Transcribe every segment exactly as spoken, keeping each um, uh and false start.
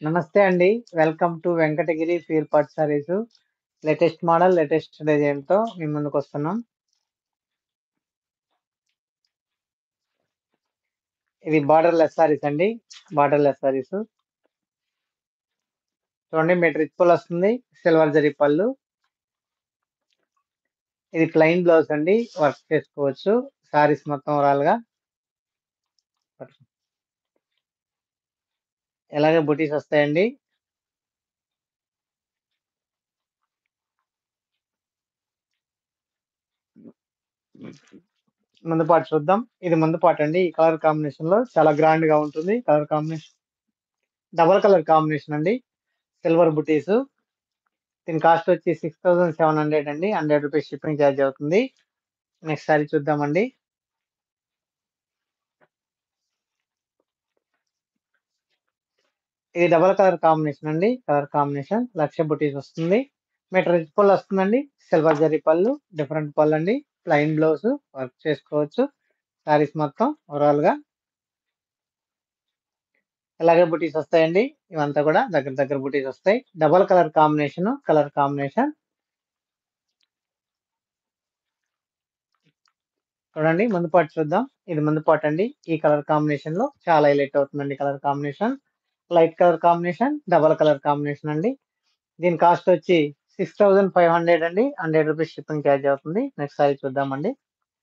నమస్తే అండి. Welcome to Venkatagiri ఫీర్ పార్ట్ సారీసు. లేటెస్ట్ మోడల్, లేటెస్ట్ డిజైన్‌తో మీ ముందుకొస్తున్నాం. ఇది బార్డర్‌లెస్ సారీస్ అండి. బార్డర్‌లెస్ సారీసు. చూడండి మీటర్ రిచ్ పళ్ళు వస్తుంది. సిల్వర్ జరీ పళ్ళు. ఇది ప్లెయిన్ బ్లౌజ్ అండి. వర్క్ చేసుకోవచ్చు. సారీస్ మొత్తం ఓవరాల్‌గా. ఇలాగే బుటీస్ వస్తాయండి. ముందు పార్ట్ చూద్దాం. ఇది ముందు పార్ట్ అండి. ఈ కలర్ కాంబినేషన్‌లో చాలా గ్రాండ్‌గా ఉంటుంది. Colour combination double colour combination అండి. సిల్వర్ బుటీసు. దీని కాస్ట్ వచ్చి ఆరు వేల ఏడు వందలు అండి. వంద రూపీస్ షిప్పింగ్ ఛార్జ్ అవుతుంది. నెక్స్ట్ సారీ చూద్దామండి. ఇది డబల్ కలర్ కాంబినేషన్ అండి. కలర్ కాంబినేషన్ లక్ష బుటీస్ వస్తుంది. మీటర్ రిచ్ పళ్ళు వస్తుందండి. సిల్వర్ జరీ పళ్ళు, డిఫరెంట్ పళ్ళు అండి. ప్లెయిన్ బ్లౌజ్ వర్క్ చేసుకోవచ్చు. సారీస్ మొత్తం ఓవరాల్‌గా ఇలాగే బుటీస్ వస్తాయండి. ఇవంతా కూడా దగ్గర దగ్గర బుటీస్ వస్తాయి. Double colour combination, colour combination. చూడండి ముందు పార్ట్ చూద్దాం. ఇది ముందు పార్ట్ అండి. ఈ కలర్ కాంబినేషన్‌లో చాలా హైలైట్ అవుతుందండి colour combination. Light colour combination, double colour combination అండి. దీని కాస్ట్ వచ్చి ఆరు వేల ఐదు వందలు అండి. వంద రూపీస్ షిప్పింగ్ ఛార్జ్ అవుతుంది. నెక్స్ట్ సారీ చూద్దామండి.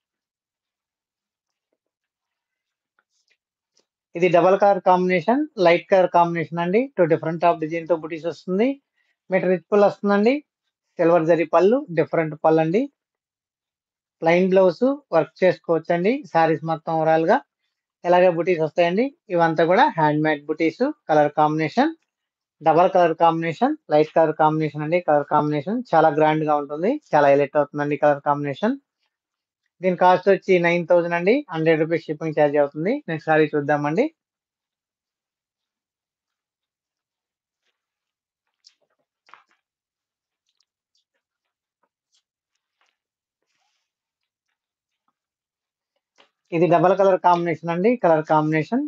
ఇది double colour combination, light colour combination అండి. టూ డిఫరెంట్ ఆఫ్ డిజైన్‌తో బుటీస్ వస్తుంది. మీటర్ రిచ్ పళ్ళు వస్తుందండి. సిల్వర్ జరీ పళ్ళు, డిఫరెంట్ పళ్ళండి. ప్లెయిన్ బ్లౌజ్ వర్క్ చేసుకోవచ్చండి. సారీస్ మొత్తం ఓవరాల్‌గా ఇలాగే బుటీస్ వస్తాయండి. ఇవంతా కూడా హ్యాండ్ మేడ్ బుటీస్. Colour combination double colour combination, light colour combination అండి. కలర్ కాంబినేషన్ చాలా గ్రాండ్‌గా ఉంటుంది. చాలా హైలైట్ అవుతుందండి కలర్ కాంబినేషన్. దీని కాస్ట్ వచ్చి తొమ్మిది వేలు అండి. వంద రూపీస్ షిప్పింగ్ ఛార్జ్ అవుతుంది. నెక్స్ట్ సారీ చూద్దామండి. ఇది డబల్ కలర్ కాంబినేషన్ అండి. కలర్ కాంబినేషన్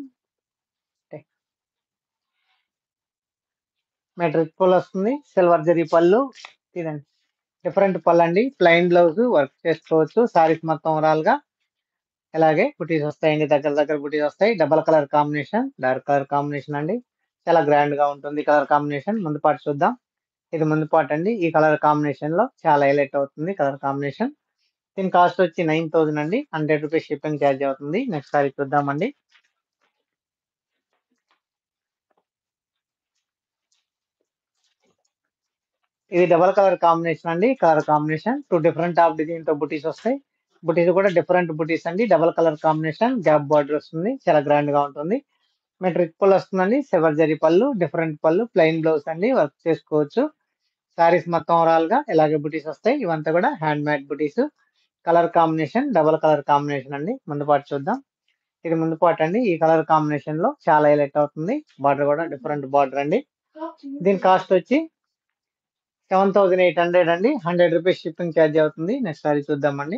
మీటర్ రిచ్ పళ్ళు వస్తుంది. సిల్వర్ జరీ పళ్ళు. ఇదండి డిఫరెంట్ పళ్ళు అండి. ప్లెయిన్ బ్లౌజ్ వర్క్ చేసుకోవచ్చు. సారీస్ మొత్తం ఓవరాల్‌గా ఇలాగే బుటీస్ వస్తాయండి. దగ్గర దగ్గర బుటీస్ వస్తాయి. Double colour combination, dark colour combination అండి. చాలా గ్రాండ్‌గా ఉంటుంది కలర్ కాంబినేషన్. ముందు పార్ట్ చూద్దాం. ఇది ముందు పార్ట్ అండి. ఈ కలర్ కాంబినేషన్‌లో చాలా హైలైట్ అవుతుంది కలర్ కాంబినేషన్. దీని కాస్ట్ వచ్చి తొమ్మిది వేలు అండి. వంద రూపీస్ షిప్పింగ్ ఛార్జ్ అవుతుంది. నెక్స్ట్ సారీ చూద్దామండి. ఇది డబల్ కలర్ కాంబినేషన్ అండి. Colour combination two different of డిజైన్‌తో బుటీస్ వస్తాయి. బుటీస్ కూడా డిఫరెంట్ బుటీస్ అండి. Double colour combination gap border వస్తుంది. చాలా గ్రాండ్‌గా ఉంటుంది. మీటర్ రిచ్ పళ్ళు వస్తుందండి. సిల్వర్ జరీ పళ్ళు, డిఫరెంట్ పళ్ళు, ప్లెయిన్ బ్లౌజ్ అండి. వర్క్ చేసుకోవచ్చు. సారీస్ మొత్తం ఓవరాల్‌గా ఇలాగే బుటీస్ వస్తాయి. ఇవంతా కూడా హ్యాండ్ మేడ్ బుటీస్. Colour combination double colour combination అండి. ముందు పార్ట్ చూద్దాం. ఇది ముందు పార్ట్ అండి. ఈ కలర్ కాంబినేషన్‌లో చాలా హైలైట్ అవుతుంది. బార్డర్ కూడా డిఫరెంట్ బార్డర్ అండి. దీని కాస్ట్ వచ్చి ఏడు వేల ఎనిమిది వందలు అండి. వంద రూపీస్ షిప్పింగ్ ఛార్జ్ అవుతుంది. నెక్స్ట్ సారీ చూద్దామండి.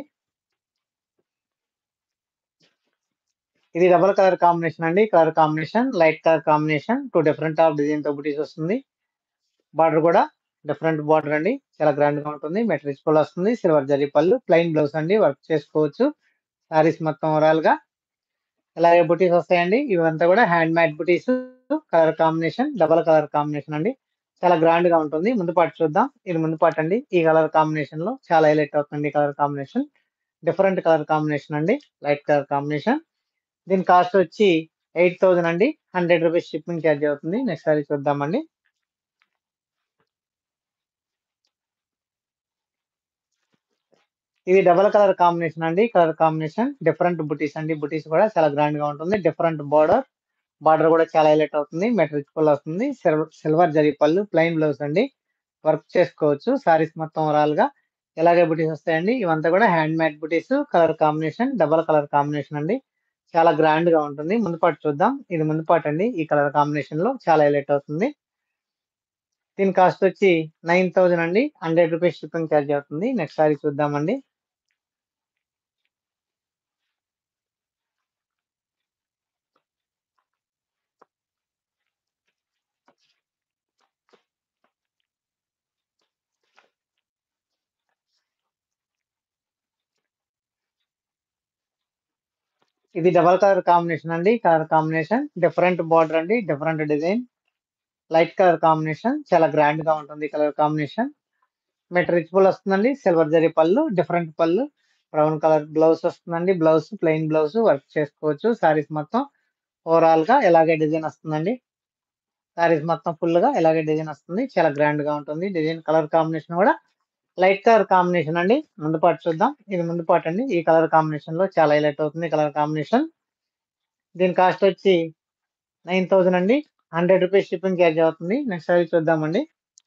ఇది డబల్ కలర్ కాంబినేషన్ అండి. Colour combination light colour combination two different of డిజైన్‌తో బుటీస్ వస్తుంది. బార్డర్ కూడా డిఫరెంట్ బార్డర్ అండి. చాలా గ్రాండ్‌గా ఉంటుంది. మీటర్ రిచ్ పళ్ళు వస్తుంది. సిల్వర్ జరీ పళ్ళు, ప్లెయిన్ బ్లౌజ్ అండి. వర్క్ చేసుకోవచ్చు. సారీస్ మొత్తం ఓవరాల్‌గా ఇలాగే బుటీస్ వస్తాయండి. ఇవంతా కూడా హ్యాండ్ మేడ్ బుటీస్. Colour combination double colour combination అండి. చాలా గ్రాండ్‌గా ఉంటుంది. ముందు పార్ట్ చూద్దాం. ఇది ముందు పార్ట్ అండి. ఈ కలర్ కాంబినేషన్‌లో చాలా హైలైట్ అవుతుంది colour combination. Different colour combination అండి. Light colour combination. దీని కాస్ట్ వచ్చి ఎనిమిది వేలు అండి. వంద రూపీస్ షిప్పింగ్ ఛార్జ్ అవుతుంది. నెక్స్ట్ సారీ చూద్దామండి. ఇది డబల్ కలర్ కాంబినేషన్ అండి. కలర్ కాంబినేషన్ డిఫరెంట్ బుటీస్ అండి. బుటీస్ కూడా చాలా గ్రాండ్‌గా ఉంటుంది. Different border. బార్డర్ కూడా చాలా హైలైట్ అవుతుంది. మీటర్ రిచ్ పళ్ళు వస్తుంది. సిల్వర్ సిల్వర్ జరీ పళ్ళు, ప్లెయిన్ బ్లౌజ్ అండి. వర్క్ చేసుకోవచ్చు. సారీస్ మొత్తం ఓవరాల్‌గా ఇలాగే బుటీస్ వస్తాయండి. ఇవంతా కూడా హ్యాండ్ మేడ్ బుటీస్. Colour combination double colour combination అండి. చాలా గ్రాండ్‌గా ఉంటుంది. ముందు పార్ట్ చూద్దాం. ఇది ముందు పార్ట్ అండి. ఈ కలర్ కాంబినేషన్‌లో చాలా హైలైట్ అవుతుంది. దీని కాస్ట్ వచ్చి తొమ్మిది వేలు అండి. వంద రూపీస్ షిప్పింగ్ ఛార్జ్ అవుతుంది. నెక్స్ట్ సారీ చూద్దామండి. ఇది డబల్ కలర్ కాంబినేషన్ అండి. కలర్ కాంబినేషన్ డిఫరెంట్ బార్డర్ అండి. Different design. Light colour combination చాలా గ్రాండ్ గా ఉంటుంది. కలర్ కాంబినేషన్ మెట్ రిచబుల్ వస్తుందండి. సిల్వర్ జరీ పళ్ళు, డిఫరెంట్ పళ్ళు, బ్రౌన్ కలర్ బ్లౌజ్ వస్తుందండి. బ్లౌజ్ ప్లెయిన్ బ్లౌజ్ వర్క్ చేసుకోవచ్చు. సారీస్ మొత్తం ఓవరాల్ గా ఇలాగే డిజైన్ వస్తుందండి. సారీస్ మొత్తం ఫుల్ గా ఇలాగే డిజైన్ వస్తుంది. చాలా గ్రాండ్ గా ఉంటుంది. డిజైన్ కలర్ కాంబినేషన్ కూడా లైట్ కలర్ కాంబినేషన్ అండి. ముందు పార్ట్ చూద్దాం. ఇది ముందు పార్ట్ అండి. ఈ కలర్ కాంబినేషన్ లో చాలా హైలైట్ అవుతుంది కలర్ కాంబినేషన్. దీని కాస్ట్ వచ్చి నైన్ థౌసండ్ అండి. హండ్రెడ్ రూపీస్ షిప్పింగ్ ఛార్జ్ అవుతుంది. నెక్స్ట్ సారీ చూద్దామండి.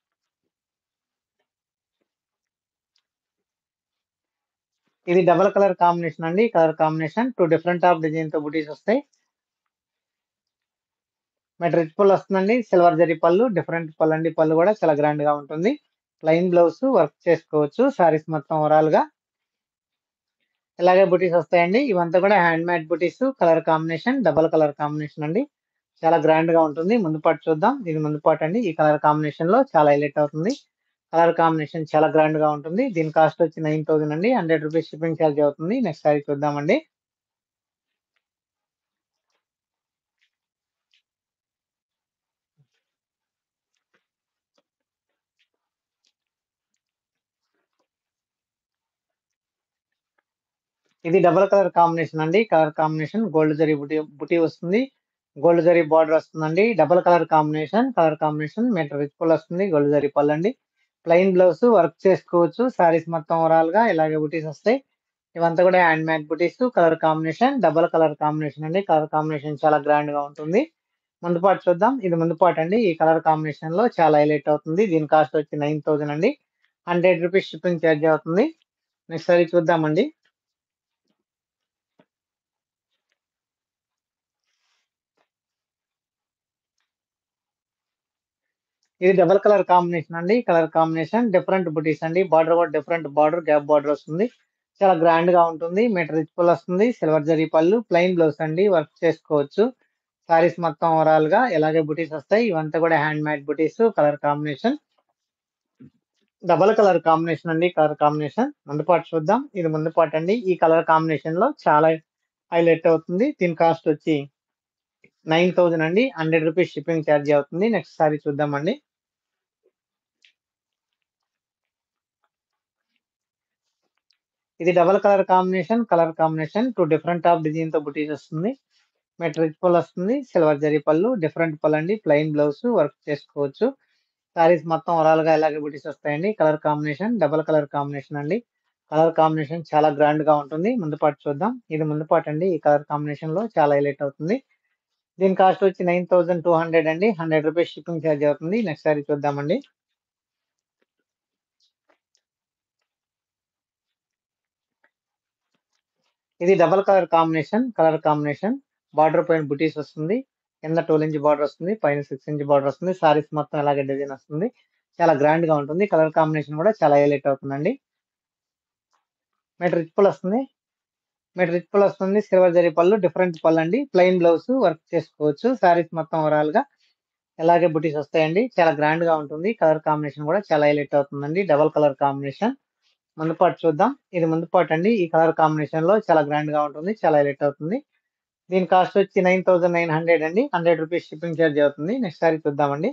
ఇది డబల్ కలర్ కాంబినేషన్ అండి. Colour combination two different of design తో బుటీస్ వస్తాయి. మెట్ రిచ్ పళ్ళు వస్తుందండి. సిల్వర్ జరీ పళ్ళు, డిఫరెంట్ పళ్ళు అండి. పళ్ళు కూడా చాలా గ్రాండ్ గా ఉంటుంది. ప్లెయిన్ బ్లౌజ్ వర్క్ చేసుకోవచ్చు. సారీస్ మొత్తం ఓవరాల్ గా ఇలాగే బుటీస్ వస్తాయండి. ఇవంతా కూడా హ్యాండ్ మేడ్ బుటీస్. Colour combination double colour combination అండి. చాలా గ్రాండ్ గా ఉంటుంది. ముందు పార్ట్ చూద్దాం. ఇది ముందు పార్ట్ అండి. ఈ కలర్ కాంబినేషన్ లో చాలా హైలైట్ అవుతుంది. కలర్ కాంబినేషన్ చాలా గ్రాండ్ గా ఉంటుంది. దీని కాస్ట్ వచ్చి నైన్ థౌసండ్ అండి. హండ్రెడ్ రూపీస్ షిప్పింగ్ ఛార్జ్ అవుతుంది. నెక్స్ట్ సారీ చూద్దామండి. ఇది డబల్ కలర్ కాంబినేషన్ అండి. Colour combination gold zari buti buti వస్తుంది. గోల్డ్ జరీ బార్డర్ వస్తుందండి. Double colour combination. Colour combination మెట్ రిచ్ పళ్ళు వస్తుంది. గోల్డ్ జరీ పళ్ళు అండి. ప్లెయిన్ బ్లౌజ్ వర్క్ చేసుకోవచ్చు. సారీస్ మొత్తం ఓవరాల్ గా ఇలాగే బుటీస్ వస్తాయి. ఇవంతా కూడా హ్యాండ్ మేడ్ బుటీస్. Colour combination double colour combination అండి. కలర్ కాంబినేషన్ చాలా గ్రాండ్ గా ఉంటుంది. ముందు పార్ట్ చూద్దాం. ఇది ముందు పార్ట్ అండి. ఈ కలర్ కాంబినేషన్ లో చాలా హైలైట్ అవుతుంది. దీని కాస్ట్ వచ్చి నైన్ థౌసండ్ అండి. హండ్రెడ్ రూపీస్ షిప్పింగ్ ఛార్జ్ అవుతుంది. నెక్స్ట్ సారీ చూద్దామండి. ఇది డబల్ కలర్ కాంబినేషన్ అండి. కలర్ కాంబినేషన్ డిఫరెంట్ బుటీస్ అండి. బార్డర్ కూడా డిఫరెంట్ బార్డర్ గ్యాప్ బార్డర్ వస్తుంది. చాలా గ్రాండ్ గా ఉంటుంది. మెట్ రిచ్ పళ్ళు వస్తుంది. సిల్వర్ జరీ పళ్ళు, ప్లెయిన్ బ్లౌజ్ అండి. వర్క్ చేసుకోవచ్చు. సారీస్ మొత్తం ఓవరాల్ గా ఇలాగే బుటీస్ వస్తాయి. ఇవంతా కూడా హ్యాండ్ మేడ్ బుటీస్. Colour combination double colour combination అండి. కలర్ కాంబినేషన్ ముందు పార్ట్ చూద్దాం. ఇది ముందు పార్ట్ అండి. ఈ కలర్ కాంబినేషన్ లో చాలా హైలైట్ అవుతుంది. దీని కాస్ట్ వచ్చి నైన్ థౌసండ్ అండి. హండ్రెడ్ రూపీస్ షిప్పింగ్ ఛార్జ్ అవుతుంది. నెక్స్ట్ సారీ చూద్దామండి. ఇది double colour combination. Colour combination two different of design తో బుటీస్ వస్తుంది. మెట్ రిచ్ పళ్ళు వస్తుంది. సిల్వర్ జరీ పళ్ళు, డిఫరెంట్ పళ్ళు అండి. ప్లెయిన్ బ్లౌజ్ వర్క్ చేసుకోవచ్చు. సారీస్ మొత్తం ఓవరాల్ గా ఇలాగే బుటీస్ వస్తాయండి. Colour combination double colour combination అండి. కలర్ కాంబినేషన్ చాలా గ్రాండ్ గా ఉంటుంది. ముందు పార్ట్ చూద్దాం. ఇది ముందు పార్ట్ అండి. ఈ కలర్ కాంబినేషన్ లో చాలా హైలైట్ అవుతుంది. దీని కాస్ట్ వచ్చి నైన్ థౌసండ్ టూ హండ్రెడ్ అండి. హండ్రెడ్ రూపీస్ షిప్పింగ్ ఛార్జ్ అవుతుంది. నెక్స్ట్ సారీ చూద్దామండి. ఇది double colour combination. Colour combination border పైన బుటీస్ వస్తుంది. కింద ట్వెల్వ్ ఇంచ్ బార్డర్ వస్తుంది. పైన సిక్స్ ఇంచ్ బార్డర్ వస్తుంది. సారీస్ మొత్తం ఇలాగే డిజైన్ వస్తుంది. చాలా గ్రాండ్ గా ఉంటుంది. కలర్ కాంబినేషన్ కూడా చాలా హైలైట్ అవుతుందండి. మెట్ రిచ్ పళ్ళు వస్తుంది. మెట్ రిచ్ పళ్ళు వస్తుంది. సిల్వర్ జరీ పళ్ళు, డిఫరెంట్ పళ్ళు అండి. ప్లెయిన్ బ్లౌజ్ వర్క్ చేసుకోవచ్చు. సారీస్ మొత్తం ఓవరాల్ గా ఇలాగే బుటీస్ వస్తాయండి. చాలా గ్రాండ్ గా ఉంటుంది. కలర్ కాంబినేషన్ కూడా చాలా హైలైట్ అవుతుందండి. డబల్ కలర్ కాంబినేషన్ ముందు పార్ట్ చూద్దాం. ఇది ముందు పార్ట్ అండి. ఈ కలర్ కాంబినేషన్ లో చాలా గ్రాండ్ గా ఉంటుంది. చాలా హైలైట్ అవుతుంది. దీని కాస్ట్ వచ్చి నైన్ థౌసండ్ నైన్ హండ్రెడ్ అండి. హండ్రెడ్ రూపీస్ షిప్పింగ్ ఛార్జ్ అవుతుంది. నెక్స్ట్ సారీ చూద్దామండి.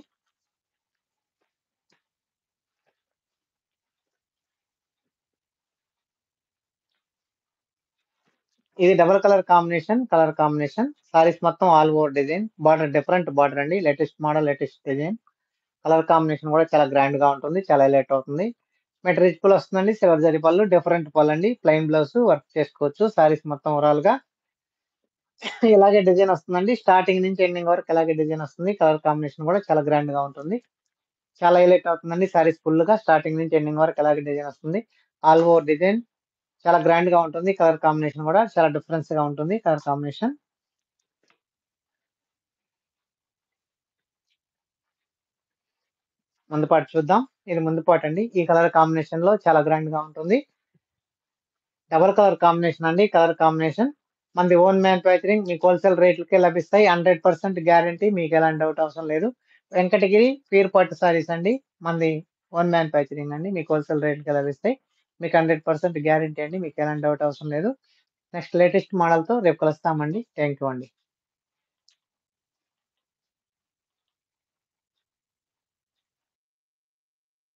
ఇది double colour combination. Colour combination saris మొత్తం all over design. Border different border అండి. Latest model, latest design. Colour combination కూడా చాలా గ్రాండ్ గా ఉంటుంది. చాలా హైలైట్ అవుతుంది. మెట్ రిచ్ పళ్ళు వస్తుందండి. సిల్వర్ జరీ పళ్ళు, డిఫరెంట్ పళ్ళు అండి. ప్లెయిన్ బ్లౌజ్ వర్క్ చేసుకోవచ్చు. సారీస్ మొత్తం ఓవరాల్ గా ఇలాగే డిజైన్ వస్తుందండి. స్టార్టింగ్ నుంచి ఎండింగ్ వరకు ఇలాగే డిజైన్ వస్తుంది. కలర్ కాంబినేషన్ కూడా చాలా గ్రాండ్ గా ఉంటుంది. చాలా హైలైట్ అవుతుందండి. సారీస్ ఫుల్ గా స్టార్టింగ్ నుంచి ఎండింగ్ వరకు ఇలాగే డిజైన్ వస్తుంది. ఆల్ ఓవర్ డిజైన్ చాలా గ్రాండ్ గా ఉంటుంది. కలర్ కాంబినేషన్ కూడా చాలా డిఫరెన్స్ గా ఉంటుంది. కలర్ కాంబినేషన్ ముందు పార్ట్ చూద్దాం. ఇది ముందు పార్ట్ అండి. ఈ కలర్ కాంబినేషన్ లో చాలా గ్రాండ్ గా ఉంటుంది. డబల్ కలర్ కాంబినేషన్ అండి. కలర్ కాంబినేషన్ మనది ఓన్ మ్యానుఫ్యాక్చరింగ్. మీకు హోల్సేల్ రేట్లకే లభిస్తాయి. Hundred percent guarantee. మీకు ఎలాంటి డౌట్ అవసరం లేదు. వెంకటగిరి పీర్ పట్టు సారీస్ అండి. మనది ఓన్ మ్యానుఫ్యాక్చరింగ్ అండి. మీకు హోల్సేల్ రేట్లకే లభిస్తాయి. మీకు హండ్రెడ్ పర్సెంట్ గ్యారంటీ అండి. మీకు ఎలాంటి డౌట్ అవసరం లేదు. నెక్స్ట్ లేటెస్ట్ మోడల్‌తో రేపు కలుస్తామండి. థాంక్ యూ అండి.